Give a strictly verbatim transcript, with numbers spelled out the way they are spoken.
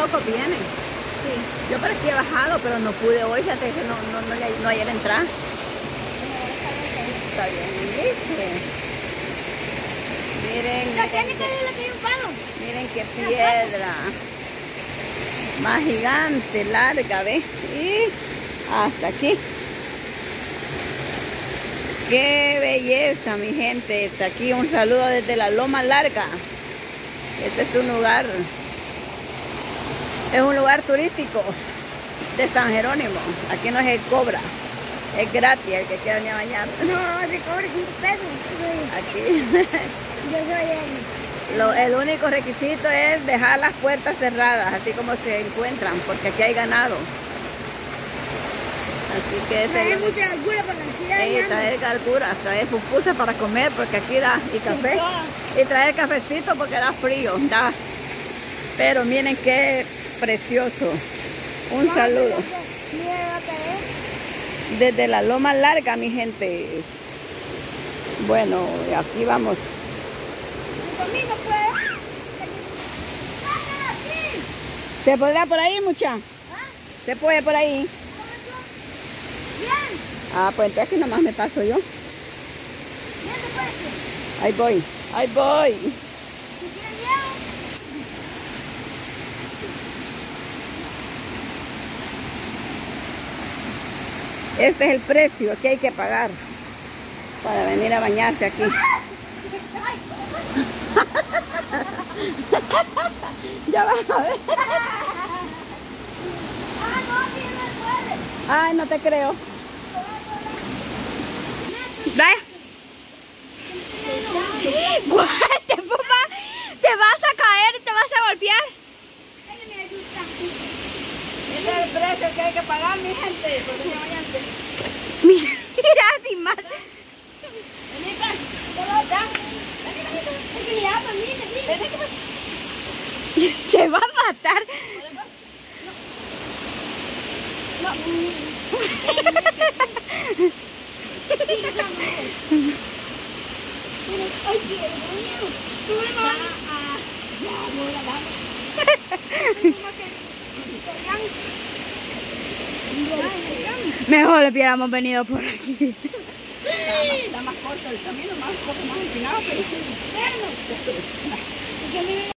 pocos vienen. Sí. Yo por aquí he bajado, pero no pude hoy, fíjate que no, no, no, no hay el entrar. Está bien, ¿viste? Miren, La tiene miren, que decirle que hay un palo. miren qué piedra. Más gigante, larga, ¿ves? Y hasta aquí. Qué belleza, mi gente. Está aquí un saludo desde la Loma Larga. Este es un lugar, es un lugar turístico de San Jerónimo. Aquí no se cobra, es gratis el que quiera venir a bañar. No, se cobra cinco pesos. Aquí. Yo soy el... Lo, el único requisito es dejar las puertas cerradas, así como se encuentran, porque aquí hay ganado. Así que ese Trae es el mucha altura para la ciudad. y traer garduras, traer pupusas para comer, porque aquí da, y café. Y traer cafecito porque da frío, da. Pero miren qué precioso. Un saludo. Desde la Loma Larga, mi gente. Bueno, aquí vamos. ¿Se podrá por ahí, mucha? ¿Se puede por ahí? Ah, pues entonces aquí nomás me paso yo. Ahí voy, ahí voy. Este es el precio que hay que pagar para venir a bañarse aquí. Ya vas a ver. Ay, no te creo. Vaya. Te, te vas a caer y te vas a golpear. Ese es el precio que hay que pagar, mi gente. Mira, sin más. Se va a matar. Mejor le hubiéramos venido por aquí. Está más corto el camino, más, un poco más empinado, pero sí.